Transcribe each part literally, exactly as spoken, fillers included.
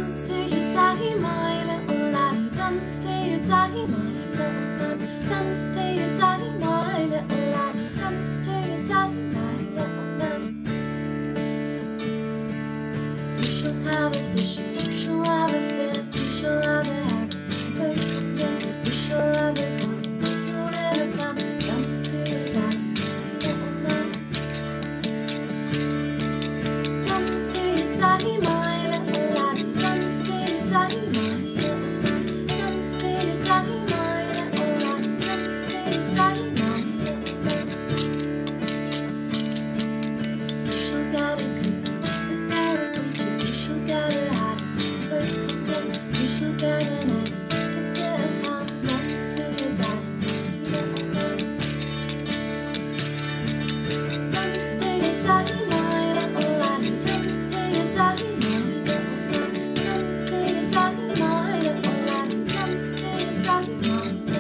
Dance to your daddy, my little laddie. Dance to your daddy, my little man. Dance to your daddy, my little laddie. Dance to your daddy, my little man. You shall have a fish, you shall have a fin, you shall have a happy birthday. You shall have a gun, you'll get a plan. Dance to your daddy, my little man. Dance to your daddy, my little laddie. Dance to your daddy, my little man. Dance to your daddy, my little laddie. Dance to your daddy, my little man. You shall get a good, a pair of breeches. You shall get a hat, wait content. You shall get an egg, to get a fan. Dance to your daddy, my little man. Dance to your daddy, my little laddie. Dance to your daddy, my little man. Dance to your daddy, my little laddie. Dance to your daddy, my little man.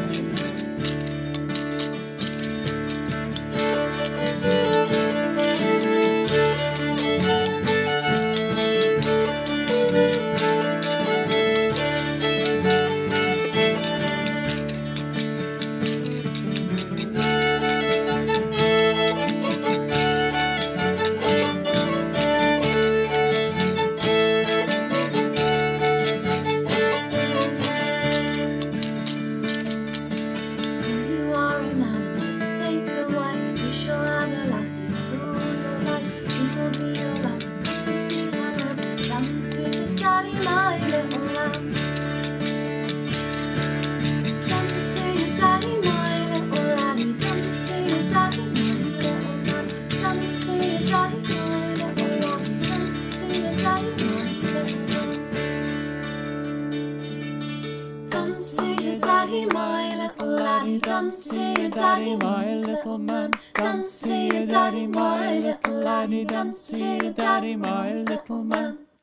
When you are a man and to take a wife, you shall have a lassie for all your life. She will be your lassie, you will be her man. Dance to your daddy, my little lamb. Dance to your daddy, my little laddie. Dance to your daddy, my little man. Dance to your daddy, my little laddie. Dance to your daddy, my little man. Dance to your daddy, my little laddie. Dance to your daddy, my little man. Dance to your daddy, my little laddie. Dance to your daddy, my little man.